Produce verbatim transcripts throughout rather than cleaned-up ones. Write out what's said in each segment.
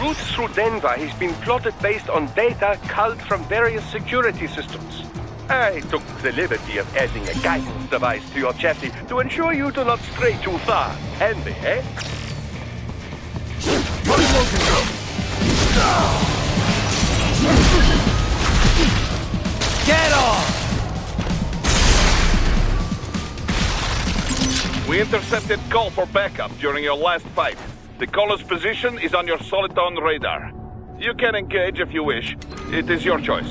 route through Denver has been plotted based on data culled from various security systems. I took the liberty of adding a guidance device to your chassis to ensure you do not stray too far. Handy, eh? Get off! We intercepted call for backup during your last fight. The caller's position is on your Soliton radar. You can engage if you wish. It is your choice.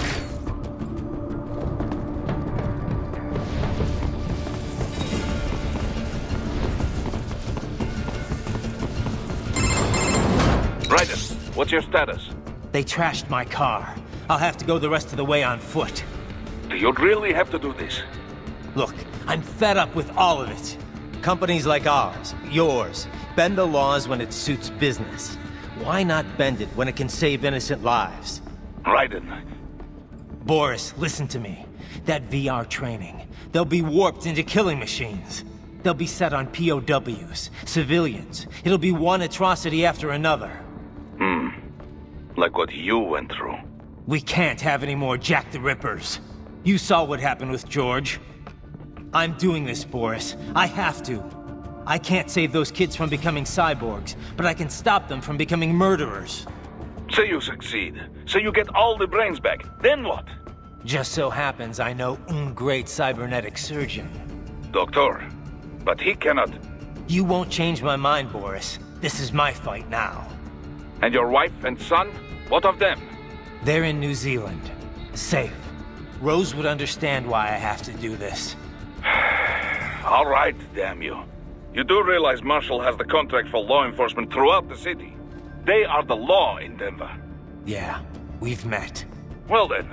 Raiden, what's your status? They trashed my car. I'll have to go the rest of the way on foot. Do you really have to do this? Look, I'm fed up with all of it. Companies like ours, yours, bend the laws when it suits business. Why not bend it when it can save innocent lives? Raiden. Boris, listen to me. That V R training, they'll be warped into killing machines. They'll be set on P O Ws, civilians. It'll be one atrocity after another. Hmm. Like what you went through. We can't have any more Jack the Rippers. You saw what happened with George. I'm doing this, Boris. I have to. I can't save those kids from becoming cyborgs, but I can stop them from becoming murderers. Say you succeed. Say you get all the brains back. Then what? Just so happens I know un great cybernetic surgeon. Doctor. But he cannot... You won't change my mind, Boris. This is my fight now. And your wife and son? What of them? They're in New Zealand. Safe. Rose would understand why I have to do this. All right, damn you. You do realize Marshall has the contract for law enforcement throughout the city. They are the law in Denver. Yeah, we've met. Well then.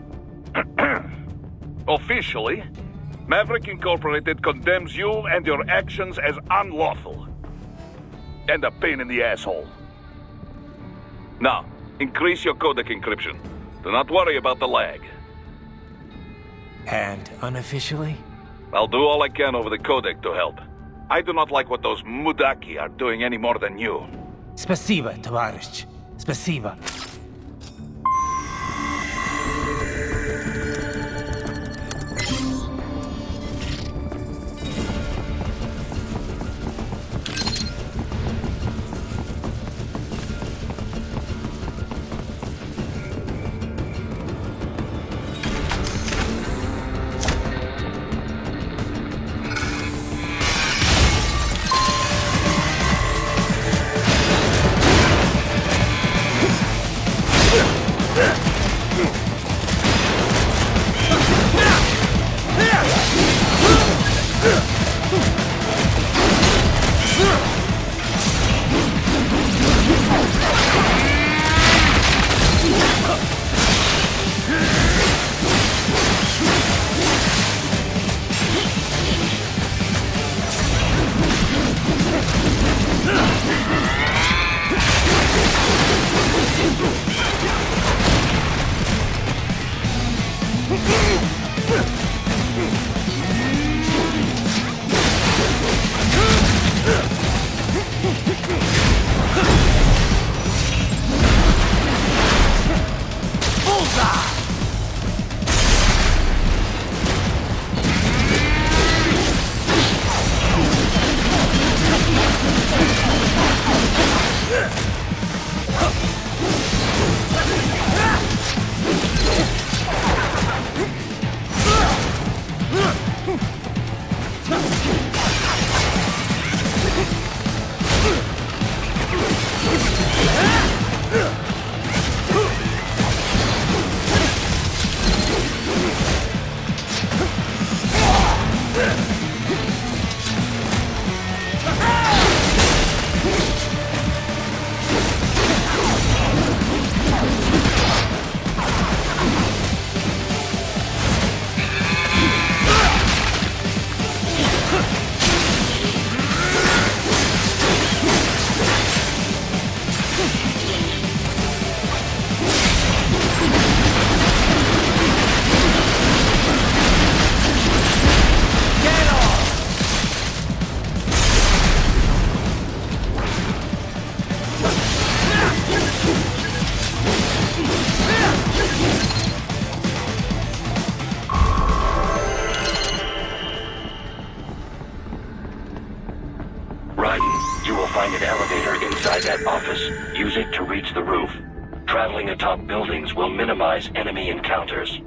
Officially, Maverick Incorporated condemns you and your actions as unlawful. And a pain in the asshole. Now, increase your codec encryption. Do not worry about the lag. And unofficially? I'll do all I can over the codec to help. I do not like what those Mudaki are doing any more than you. Spasiba, Tavarish. Spasiba. pilot office. Use it to reach the roof. Traveling atop buildings will minimize enemy encounters.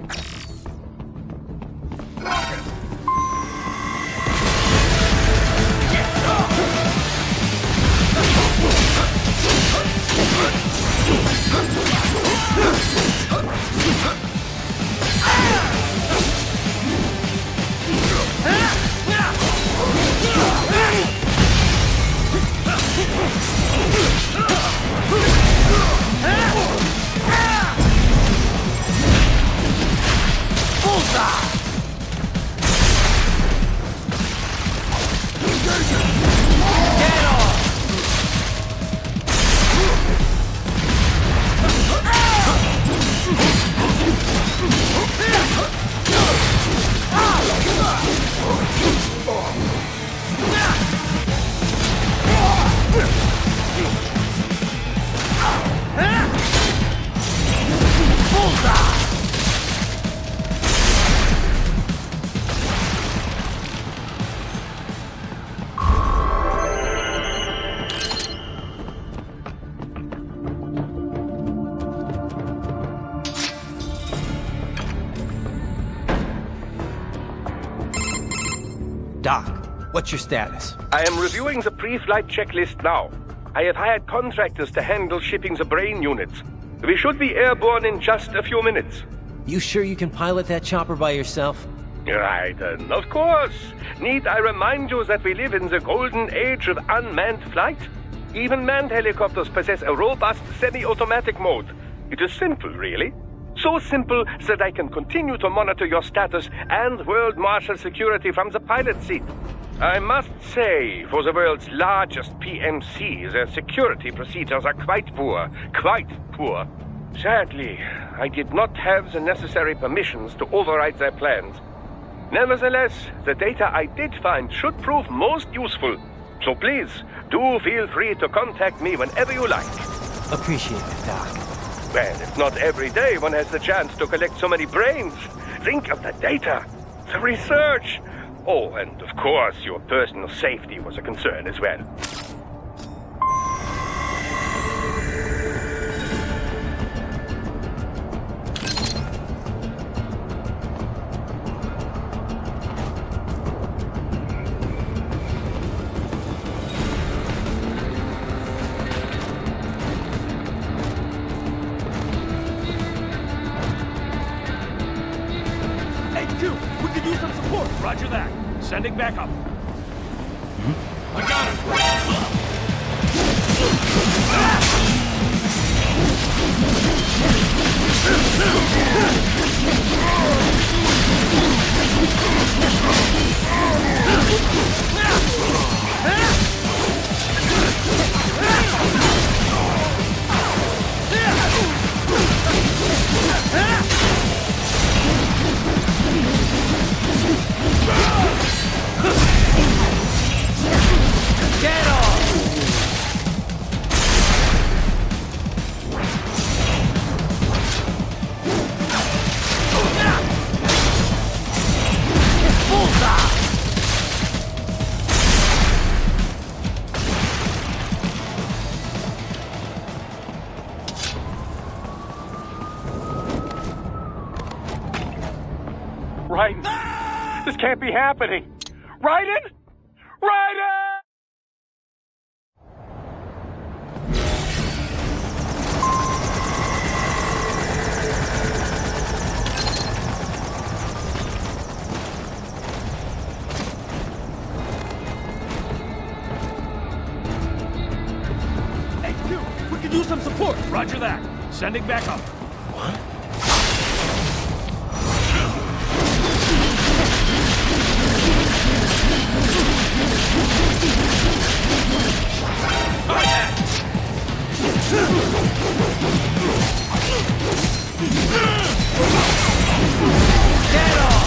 Doc, what's your status? I am reviewing the pre-flight checklist now. I have hired contractors to handle shipping the brain units. We should be airborne in just a few minutes. You sure you can pilot that chopper by yourself? Right, and of course. Need I remind you that we live in the golden age of unmanned flight? Even manned helicopters possess a robust semi-automatic mode. It is simple, really. So simple that I can continue to monitor your status and world marshal security from the pilot seat. I must say, for the world's largest P M C, their security procedures are quite poor. Quite poor. Sadly, I did not have the necessary permissions to override their plans. Nevertheless, the data I did find should prove most useful. So please, do feel free to contact me whenever you like. Appreciate it, Doc. Well, it's not every day one has the chance to collect so many brains. Think of the data, the research. Oh, and of course, your personal safety was a concern as well. Roger that. Sending back up. Hmm? I got Get off! Raiden, this can't be happening. Raiden? Raiden! H Q, we could use some support. Roger that. Sending back up. What? Get off!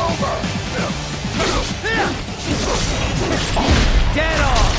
Dead on!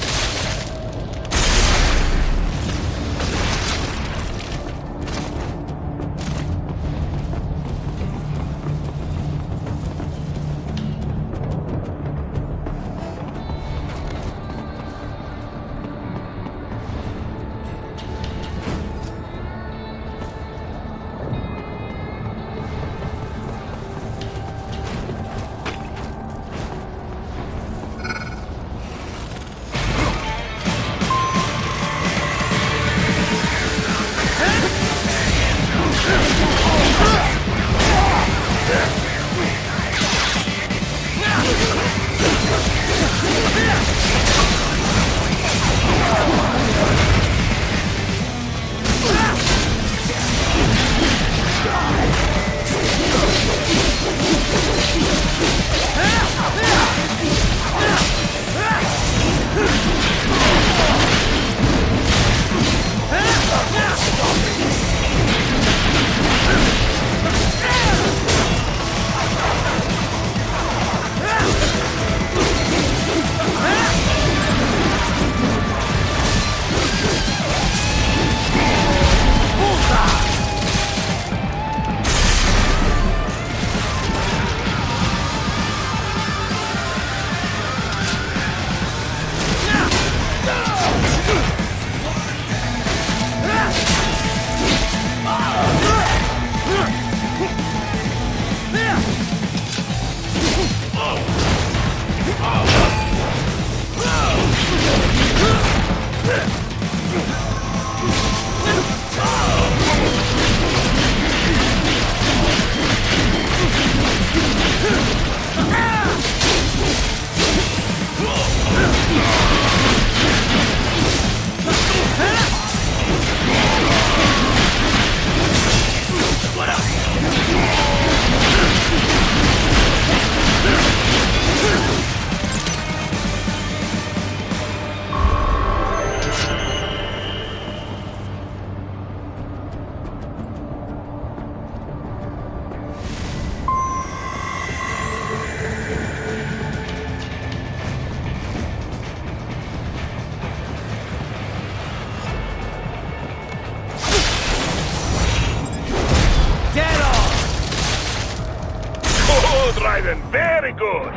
Raiden, very good!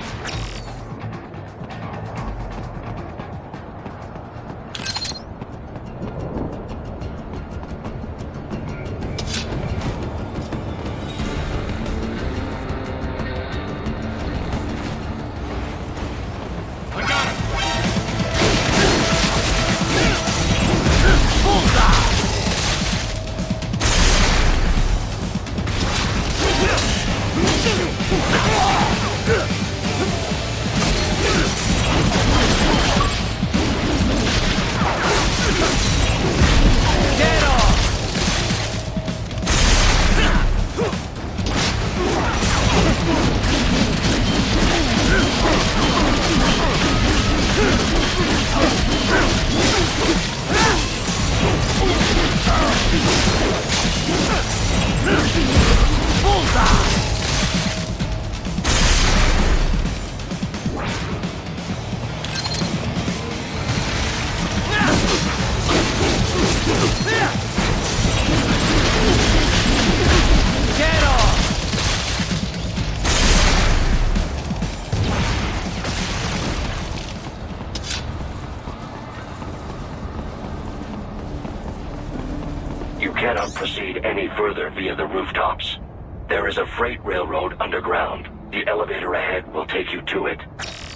You cannot proceed any further via the rooftops. There is a freight railroad underground. The elevator ahead will take you to it.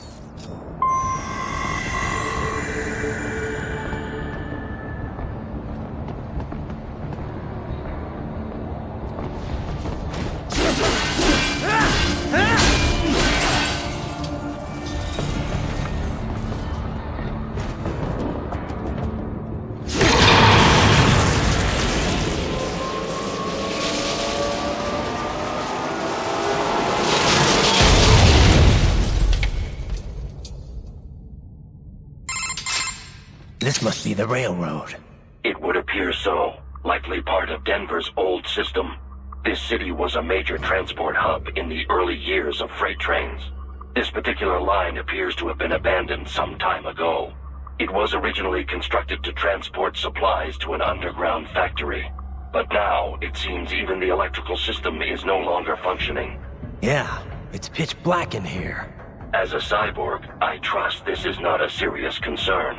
This must be the railroad. It would appear so. Likely part of Denver's old system. This city was a major transport hub in the early years of freight trains. This particular line appears to have been abandoned some time ago. It was originally constructed to transport supplies to an underground factory. But now, it seems even the electrical system is no longer functioning. Yeah, it's pitch black in here. As a cyborg, I trust this is not a serious concern.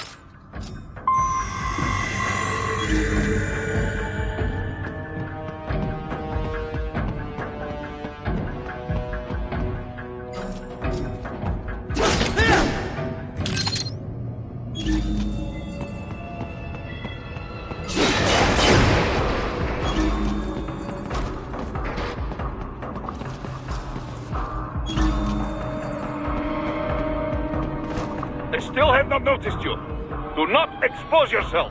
They still have not noticed you. Do not expose yourself.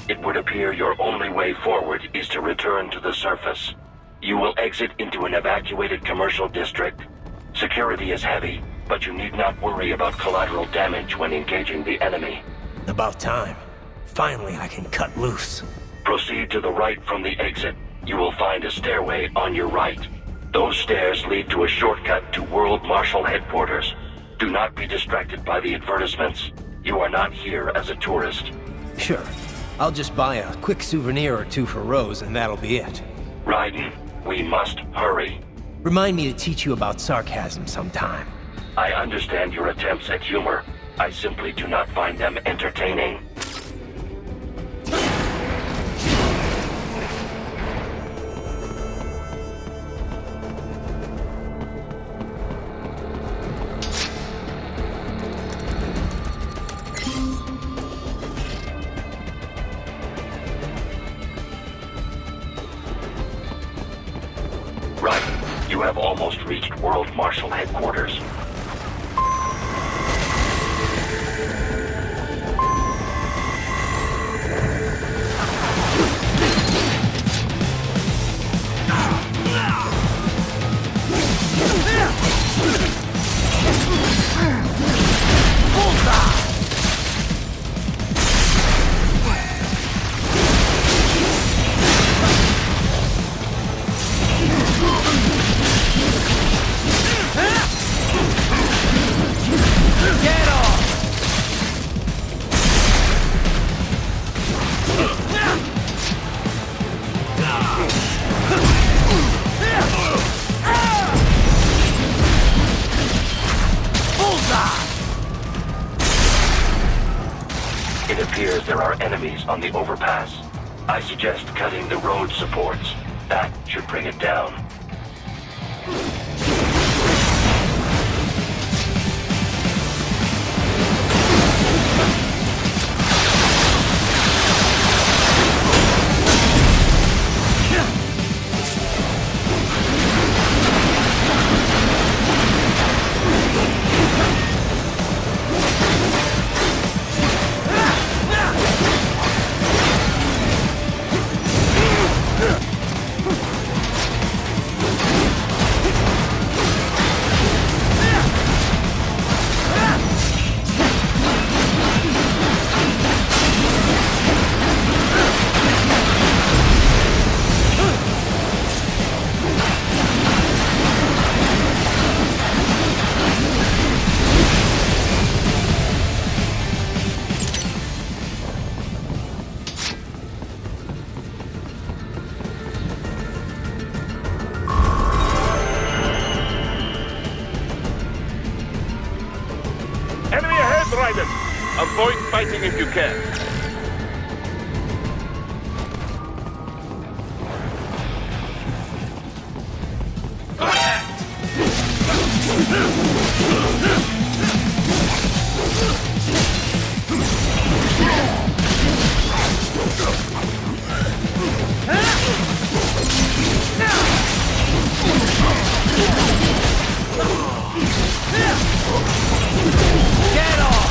It would appear your only way forward is to return to the surface. You will exit into an evacuated commercial district. Security is heavy, but you need not worry about collateral damage when engaging the enemy. About time. Finally, I can cut loose. Proceed to the right from the exit. You will find a stairway on your right. Those stairs lead to a shortcut to World Marshal Headquarters. Do not be distracted by the advertisements. You are not here as a tourist. Sure. I'll just buy a quick souvenir or two for Rose, and that'll be it. Raiden, we must hurry. Remind me to teach you about sarcasm sometime. I understand your attempts at humor. I simply do not find them entertaining. Right. You have almost reached World Marshal Headquarters. It appears there are enemies on the overpass. I suggest cutting the road supports. That should bring it down. Raiden! Avoid fighting if you can. Get off!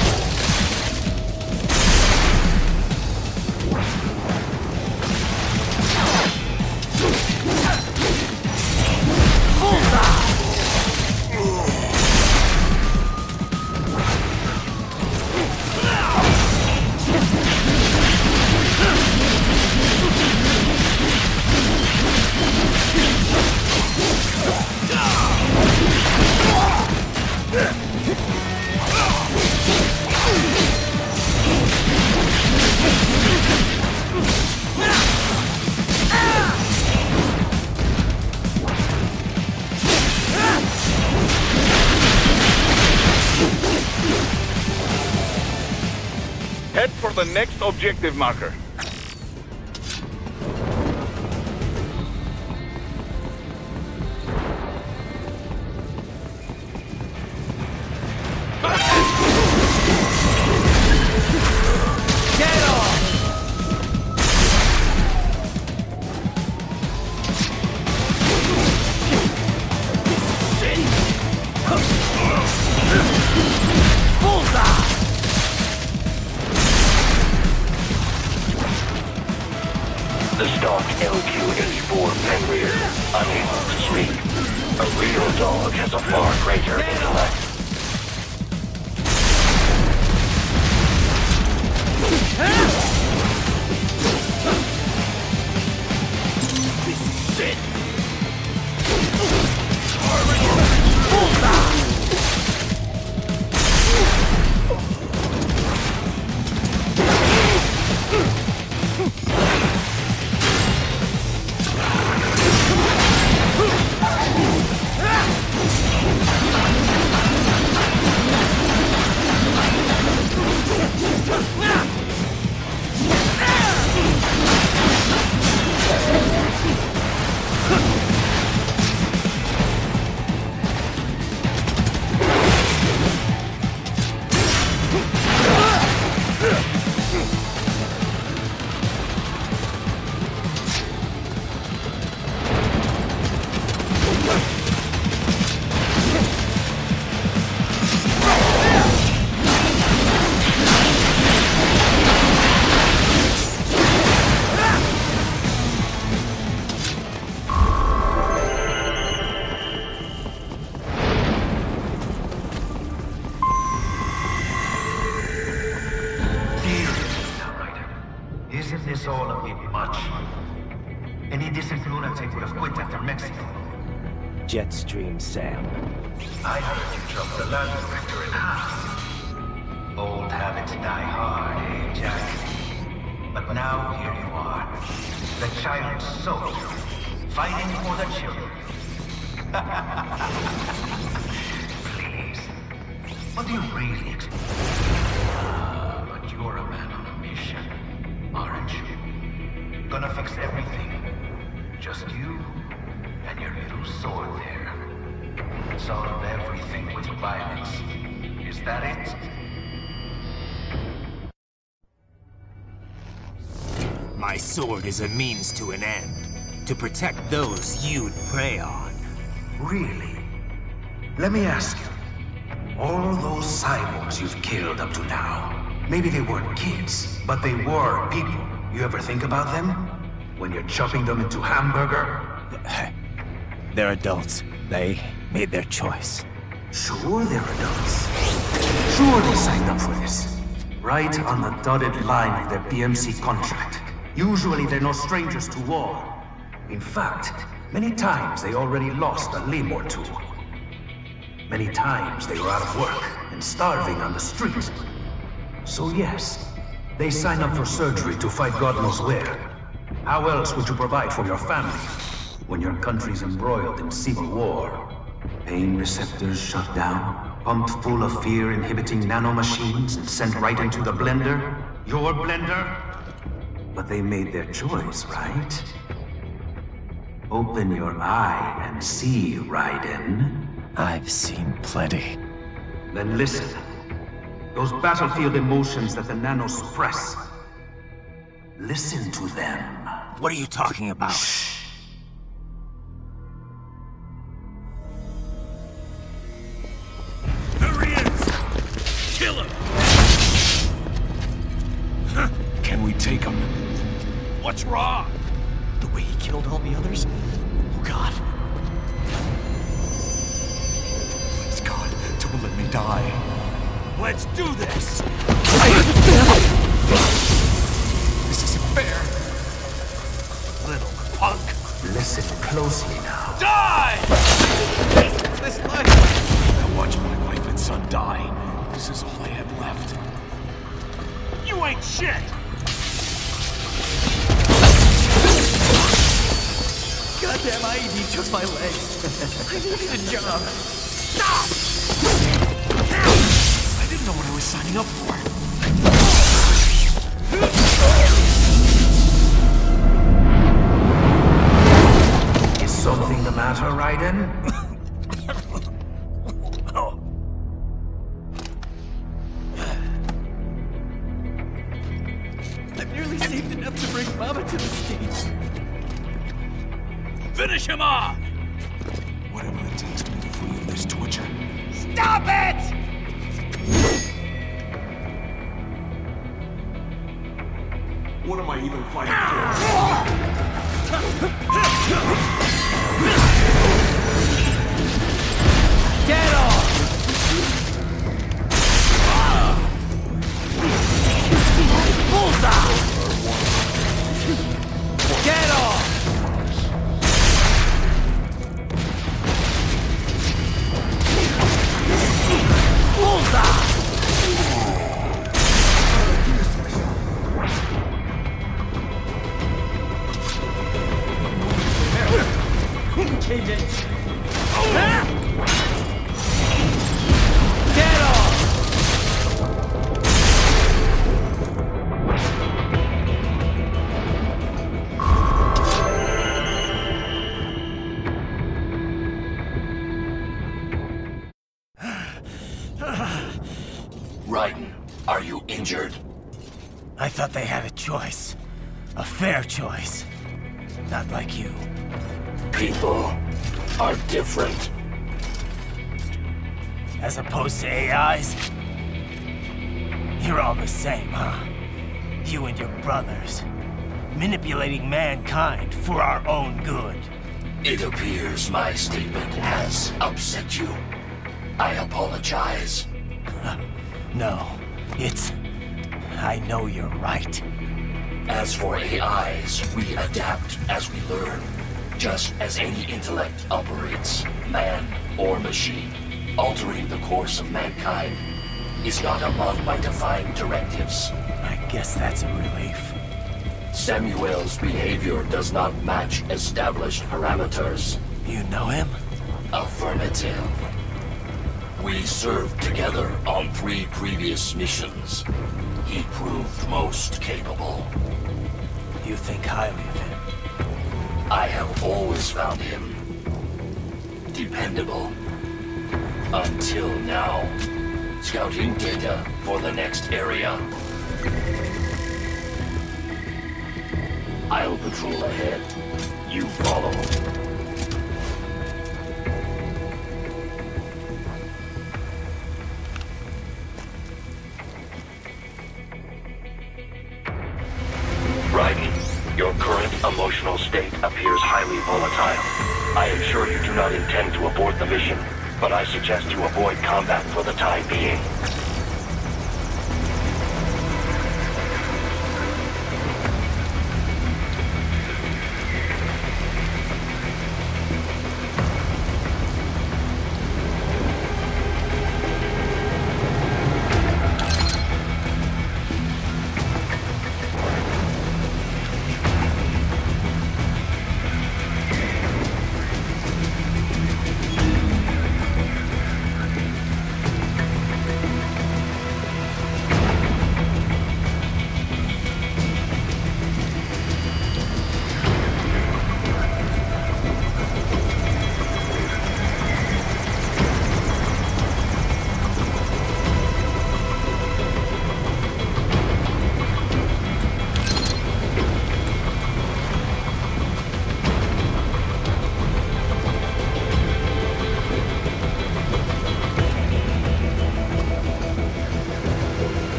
Head for the next objective marker. Get off! Bullseye! The stock L Q eighty-four Fenrir, unable to speak. A real dog has a far greater intellect. Shit! Isn't this all a bit much? Any decent lunatic would have quit after Mexico. Jetstream, Sam. I heard you dropped the land director in half. Old habits die hard, eh, Jack? But now here you are. The child soldier, fighting for the children. Please. What do you really expect? Ah, but you're a man on a mission, aren't you? Gonna fix everything. Just you and your little sword there. Solve everything with violence. Is that it? My sword is a means to an end. To protect those you'd prey on. Really? Let me ask you. All those cyborgs you've killed up to now, maybe they weren't kids, but they were people. You ever think about them? When you're chopping them into hamburger? They're adults. They made their choice. Sure they're adults. Sure they signed up for this. Right on the dotted line of their B M C contract. Usually they're no strangers to war. In fact, many times they already lost a limb or two. Many times they were out of work and starving on the street. So yes, they sign up for surgery to fight God knows where. How else would you provide for your family when your country's embroiled in civil war? Pain receptors shut down, pumped full of fear-inhibiting nanomachines and sent right into the blender? Your blender? But they made their choice, right? Open your eye and see, Raiden. I've seen plenty. Then listen. Those battlefield emotions that the nanos suppress. Listen to them. What are you talking about? Shh. There he is! Kill him! Huh. Can we take him? What's wrong? The way he killed all the others? Oh God. Please God, don't let me die. Let's do this! This isn't fair. Little punk! Listen closely now. Die! This life. I watched my wife and son die. This is all I had left. You ain't shit! Goddamn I E D took my leg. I needed a job. Stop! I didn't know what I was signing up for. Is something the matter, Raiden? I've nearly saved enough to bring Mama to the States. Finish him off! Whatever it takes to be free of this torture. Stop it! What am I even fighting for? Get off! Bullseye! Get off! Bullseye! Change it. Get off! Raiden, are you injured? I thought they had a choice. A fair choice. Not like you. People are different. As opposed to A Is? You're all the same, huh? You and your brothers. Manipulating mankind for our own good. It appears my statement has upset you. I apologize. No, it's... I know you're right. As for A Is, we adapt as we learn. Just as any intellect operates, man or machine, altering the course of mankind is not among my defined directives. I guess that's a relief. Samuel's behavior does not match established parameters. You know him? Affirmative. We served together on three previous missions. He proved most capable. You think highly of him? I have always found him dependable. Until now. Scouting data for the next area. I'll patrol ahead. You follow. Raiden, your current emotional state appears highly volatile. I am sure you do not intend to abort the mission, but I suggest you avoid combat for the time being.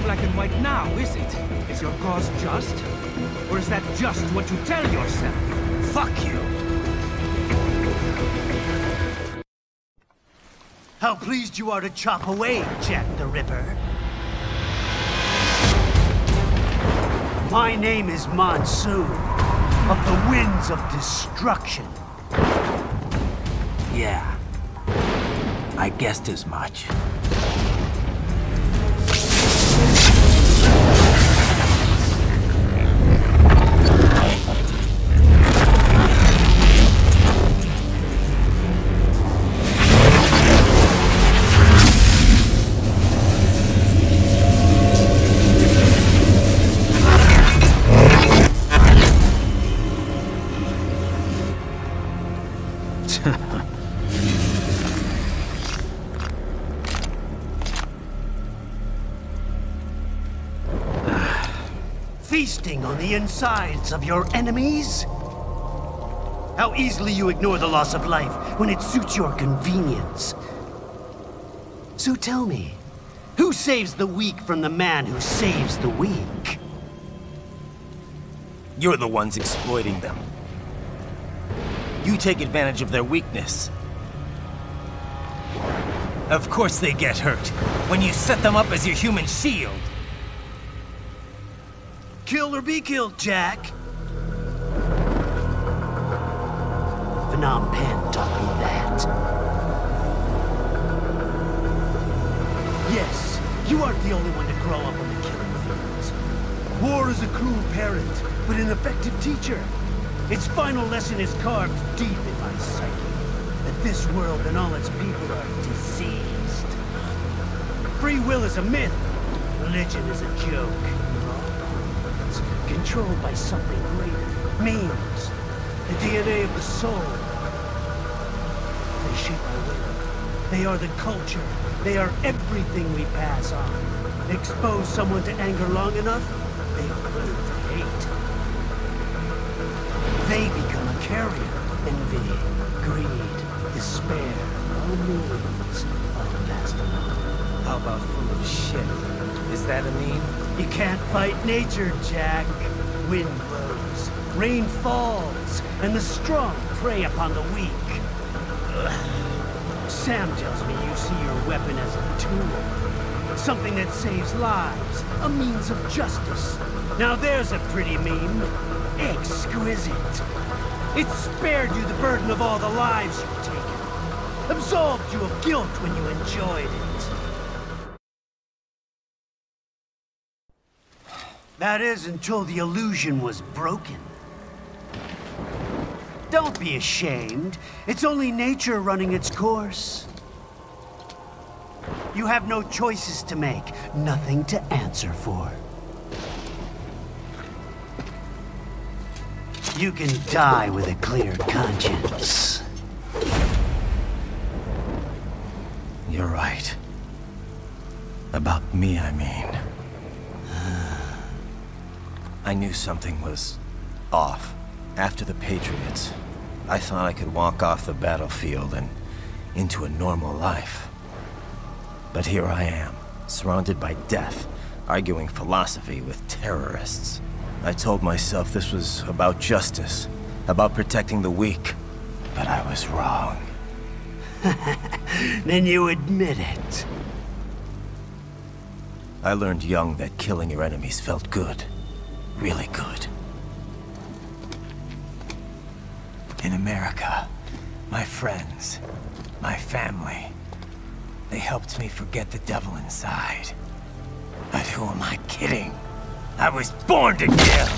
black and white now, is it? Is your cause just? Or is that just what you tell yourself? Fuck you! How pleased you are to chop away, Jack the Ripper. My name is Monsoon, of the Winds of Destruction. Yeah, I guessed as much. Feasting on the insides of your enemies? How easily you ignore the loss of life when it suits your convenience. So tell me, who saves the weak from the man who saves the weak? You're the ones exploiting them. You take advantage of their weakness. Of course they get hurt when you set them up as your human shield. Kill or be killed, Jack. Phnom Penh taught me that. Yes, you aren't the only one to grow up on the killing fields. War is a cruel parent, but an effective teacher. Its final lesson is carved deep in my psyche. That this world and all its people are diseased. Free will is a myth. Religion is a joke. Controlled by something greater. Memes. The D N A of the soul. They shape our will. They are the culture. They are everything we pass on. Expose someone to anger long enough, they learn to hate. They become a carrier. Envy, greed, despair, all memes, all passed along. How about full of shit? Is that a meme? You can't fight nature, Jack. Wind blows, rain falls, and the strong prey upon the weak. Ugh. Sam tells me you see your weapon as a tool. Something that saves lives, a means of justice. Now there's a pretty meme. Exquisite. It spared you the burden of all the lives you've taken. Absolved you of guilt when you enjoyed it. That is, until the illusion was broken. Don't be ashamed. It's only nature running its course. You have no choices to make, nothing to answer for. You can die with a clear conscience. You're right. About me, I mean. I knew something was off. After the Patriots, I thought I could walk off the battlefield and into a normal life. But here I am, surrounded by death, arguing philosophy with terrorists. I told myself this was about justice, about protecting the weak, but I was wrong. Then you admit it. I learned young that killing your enemies felt good. Really good. In America, my friends, my family, they helped me forget the devil inside. But who am I kidding? I was born to kill!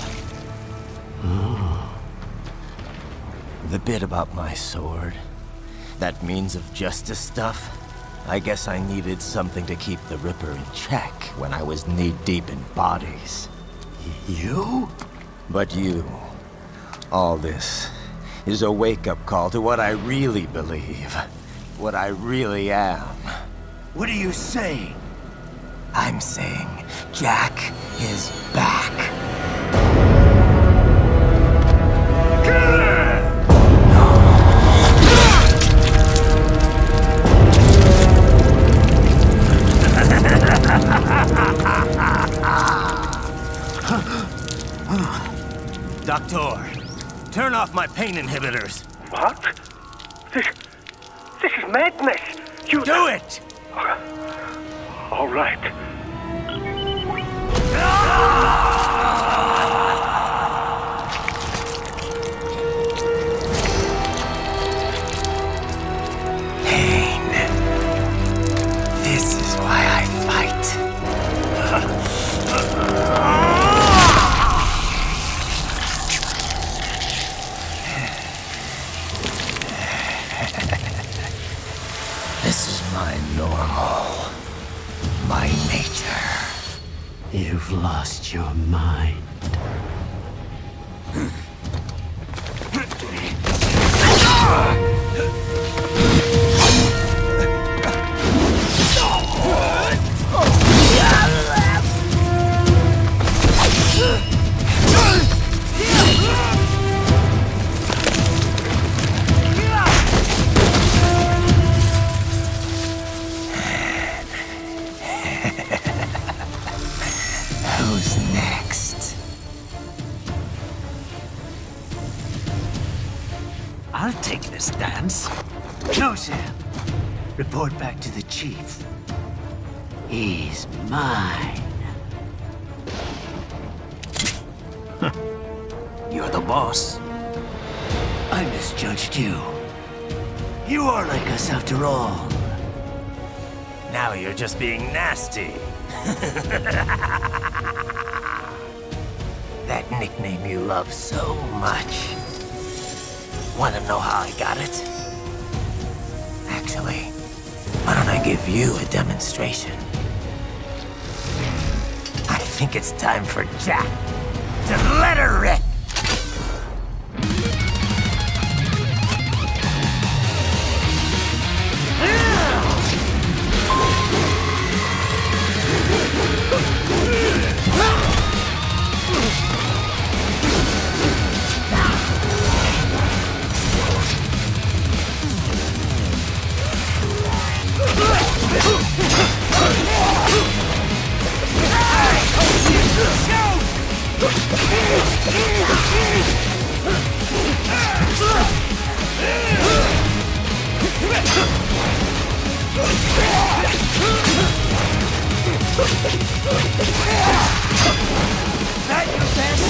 The bit about my sword, that means of justice stuff, I guess I needed something to keep the Ripper in check when I was knee-deep in bodies. You? But you, all this, is a wake-up call to what I really believe. What I really am. What are you saying? I'm saying Jack is back. Kill him! Turn off my pain inhibitors. What? This... this is madness! You... Do it! All right. Pain. This is why I fight. This is my normal. My nature. You've lost your mind. Who's next? I'll take this dance. No, Sam. Report back to the chief. He's mine. You're the boss. I misjudged you. You are like us after all. Now you're just being nasty. That nickname you love so much. Wanna know how I got it? Actually, why don't I give you a demonstration? I think it's time for Jack to let her rip. That your best?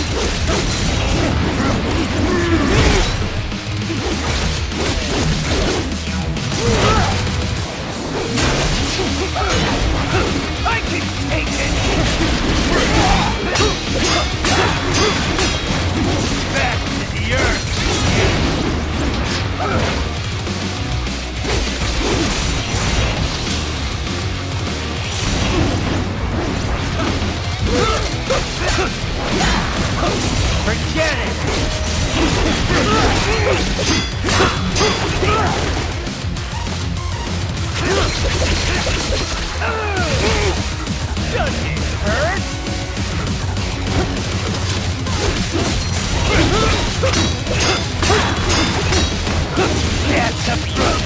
I can take it! Back to the earth! Forget it! Does it hurt? That's a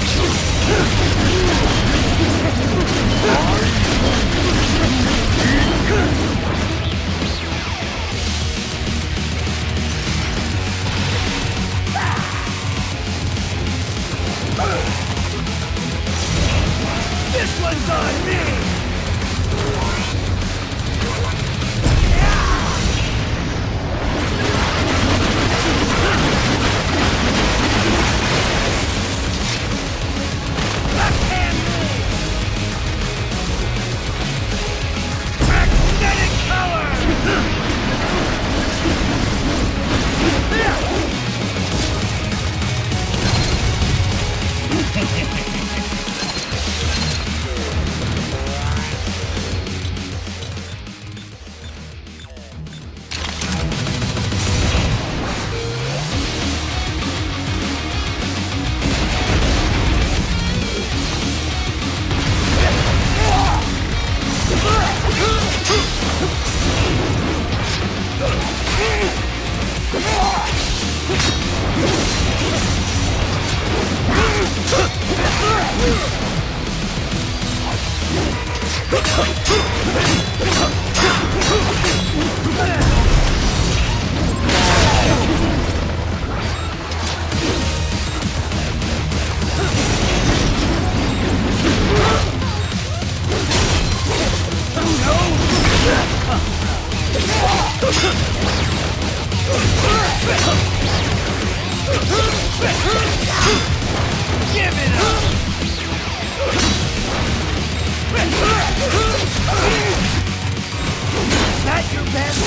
This one's on me! Magnetic power! Give it up! Is that your best?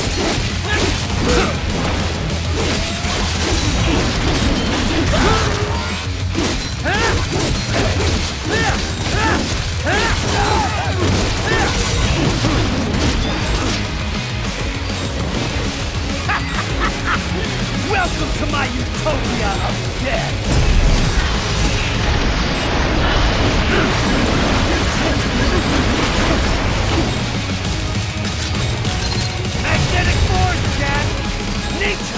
Welcome to my utopia of death! Magnetic force, Jack! Nature!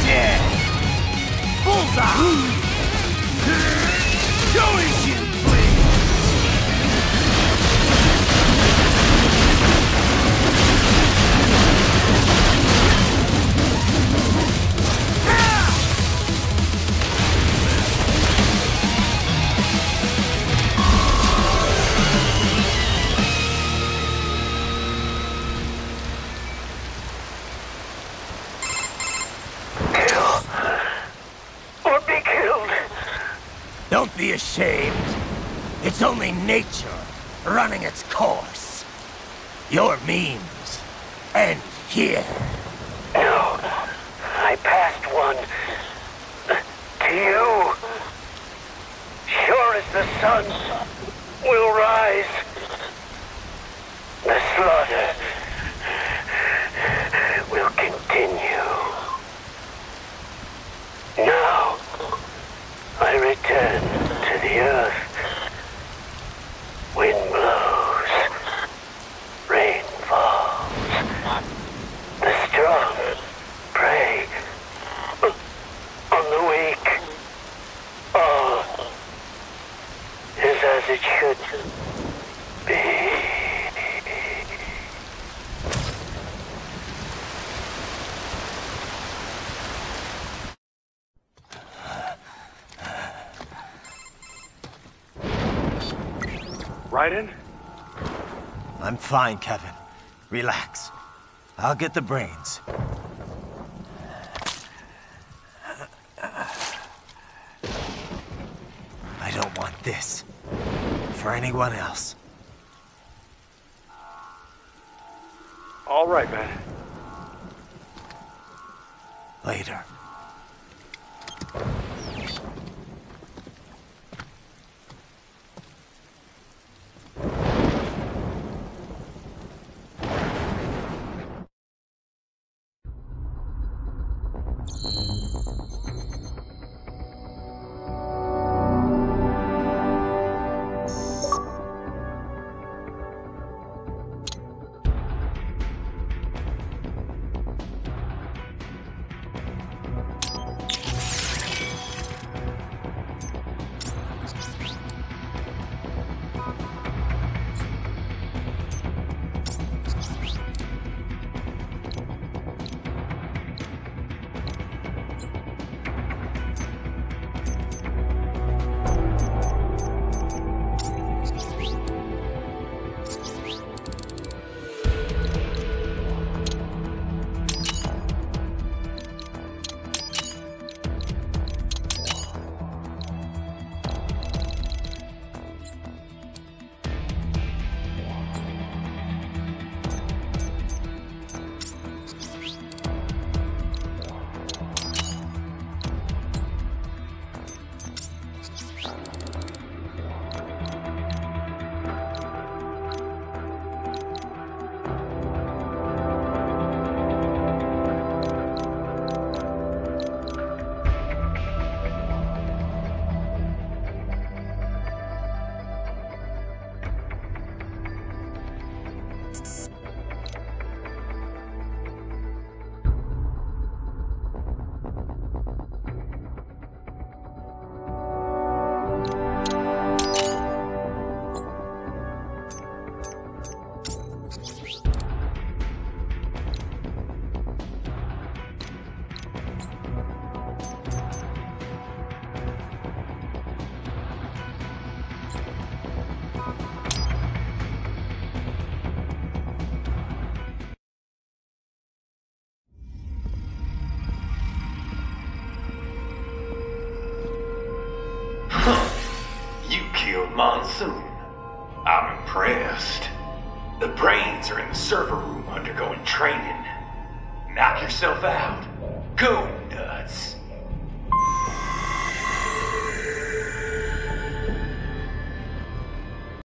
dead! Bullseye! Show his you, please! Don't be ashamed. It's only nature running its course. Your memes end here. No, I passed one to you. Sure as the sun will rise, the slaughter will continue. Now, I return to the earth. Wind blows, rain falls. The strong prey on the weak. All is as it should be. Raiden? I'm fine, Kevin. Relax. I'll get the brains. I don't want this for anyone else. All right, man. Later. You killed Monsoon. I'm impressed. The brains are in the server room undergoing training. Knock yourself out. Go nuts.